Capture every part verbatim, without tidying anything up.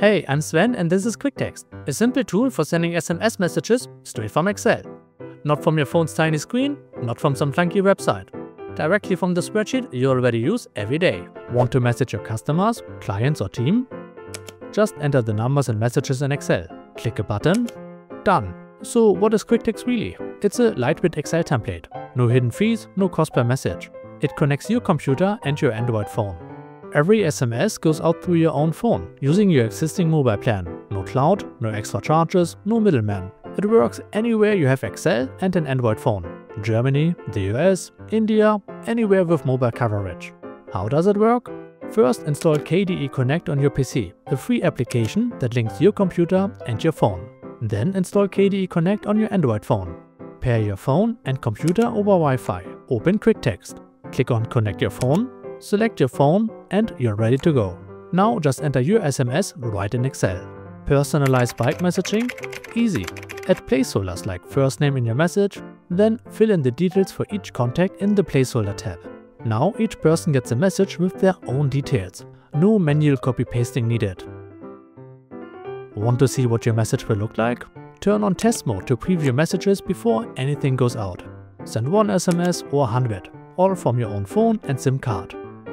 Hey, I'm Sven and this is QuickText, a simple tool for sending S M S messages straight from Excel. Not from your phone's tiny screen, not from some funky website. Directly from the spreadsheet you already use every day. Want to message your customers, clients or team? Just enter the numbers and messages in Excel. Click a button. Done. So what is QuickText really? It's a lightweight Excel template. No hidden fees, no cost per message. It connects your computer and your Android phone. Every S M S goes out through your own phone, using your existing mobile plan. No cloud, no extra charges, no middleman. It works anywhere you have Excel and an Android phone. Germany, the U S, India, anywhere with mobile coverage. How does it work? First, install K D E Connect on your P C, a free application that links your computer and your phone. Then install K D E Connect on your Android phone. Pair your phone and computer over Wi-Fi. Open QuickText. Click on Connect your phone. Select your phone and you're ready to go. Now just enter your S M S right in Excel. Personalize bulk messaging? Easy. Add placeholders like first name in your message, then fill in the details for each contact in the placeholder tab. Now each person gets a message with their own details. No manual copy-pasting needed. Want to see what your message will look like? Turn on test mode to preview messages before anything goes out. Send one S M S or one hundred, all from your own phone and SIM card.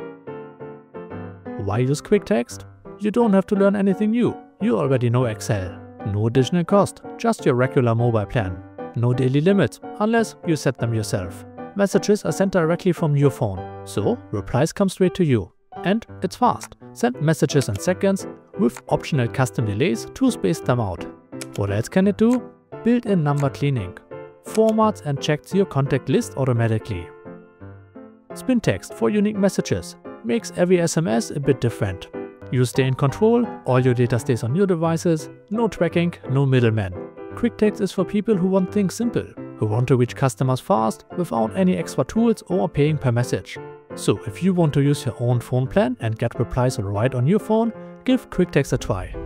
Why use QuickText? You don't have to learn anything new. You already know Excel. No additional cost, just your regular mobile plan. No daily limits, unless you set them yourself. Messages are sent directly from your phone, so replies come straight to you. And it's fast. Send messages in seconds with optional custom delays to space them out. What else can it do? Built-in number cleaning. Formats and checks your contact list automatically. Spin text for unique messages. Makes every S M S a bit different. You stay in control, all your data stays on your devices, no tracking, no middleman. QuickText is for people who want things simple, who want to reach customers fast without any extra tools or paying per message. So if you want to use your own phone plan and get replies right on your phone, give QuickText a try.